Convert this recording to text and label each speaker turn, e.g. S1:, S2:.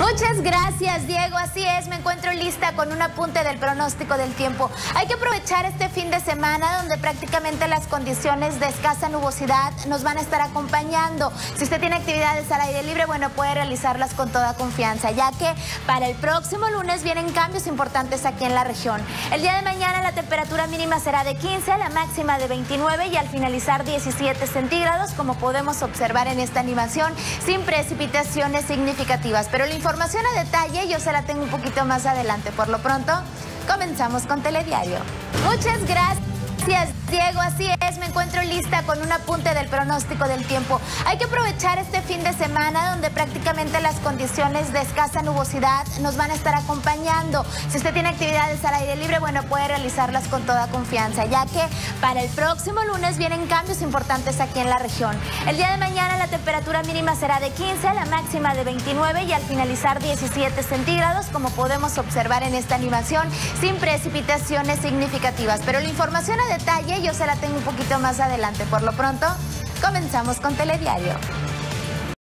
S1: Muchas gracias, Diego. Así es, me encuentro lista con un apunte del pronóstico del tiempo. Hay que aprovechar este fin de semana donde prácticamente las condiciones de escasa nubosidad nos van a estar acompañando. Si usted tiene actividades al aire libre, bueno, puede realizarlas con toda confianza, ya que para el próximo lunes vienen cambios importantes aquí en la región. El día de mañana la temperatura mínima será de 15, la máxima de 29 y al finalizar 17 centígrados, como podemos observar en esta animación, sin precipitaciones significativas. Pero la información a detalle yo se la tengo un poquito más adelante. Por lo pronto, comenzamos con Telediario. Muchas gracias, Diego. Así es, me encuentro lista con un apunte del pronóstico del tiempo. Hay que aprovechar este fin de semana donde prácticamente las condiciones de escasa nubosidad nos van a estar acompañando. Si usted tiene actividades al aire libre, bueno, puede realizarlas con toda confianza, ya que para el próximo lunes vienen cambios importantes aquí en la región. El día de mañana la temperatura mínima será de 15, la máxima de 29 y al finalizar 17 centígrados, como podemos observar en esta animación, sin precipitaciones significativas. Pero la información a detalle yo se la tengo un poquito más adelante. Por lo pronto, comenzamos con Telediario.